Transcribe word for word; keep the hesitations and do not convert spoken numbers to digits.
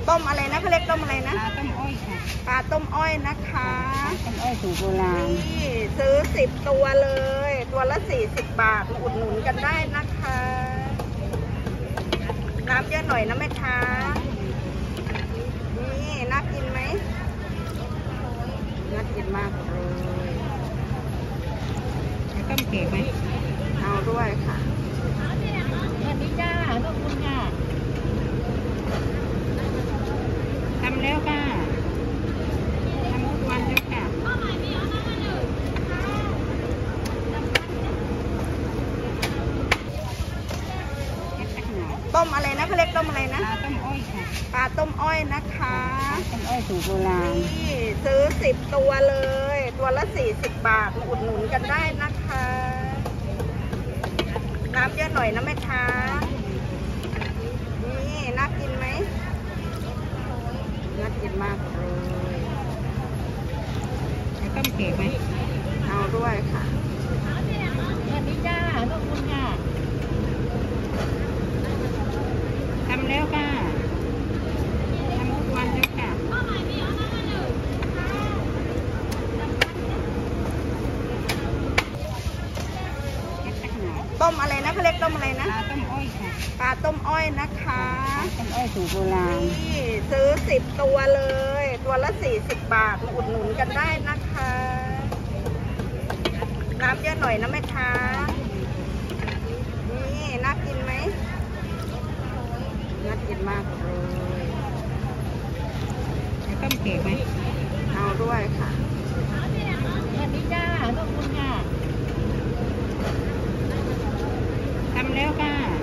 ต้มอะไรนะเขาเรียกต้มอะไรนะปลาต้มอ้อยค่ะปลาต้มอ้อยนะคะต้มอ้อยสูตรโบราณนี่ซื้อสิบตัวเลยตัวละสี่สิบบาทมาอุดหนุนกันได้นะคะน้ำเยอะหน่อยนะแม่ค้านี่น่ากินไหมน่ากินมากเลยต้มเค้กไหมเอาด้วยค่ะสวัสดีจ้าลูกคุณค่ะทำแล้วค่ะทำทุกวันแล้วค่ะต้มอะไรนะเขาเรียกต้มอะไรนะปลาต้มอ้อยค่ะปลาต้มอ้อยนะคะต้มอ้อยสูตรโบราณนี่ซื้อสิบตัวเลยตัวละสี่สิบบาทมาอุดหนุนกันได้นะคะน้ำเยอะหน่อยนะแม่ค้านี่น่ากินไหมน่ากินมากเลยต้มเค้กไหมเอาด้วยค่ะสวัสดีจ้าลูกคุณค่ะทำแล้วค่ะทำทุกวันแล้วค่ะต้มอะไรนะเขาเรียกต้มอะไรนะปลาต้มอ้อยค่ะปลาต้มอ้อยนะคะต้มอ้อยสูตรโบราณนี่ซื้อสิบตัวเลยตัวละสี่สิบบาทมาอุดหนุนกันได้นะคะน้ำเยอะหน่อยนะแม่ค้านี่น่ากินไหมน่ากินมากเลยต้มเค้กไหมเอาด้วยค่ะสวัสดีจ้าลูกคุณค่ะทำแล้วค่ะ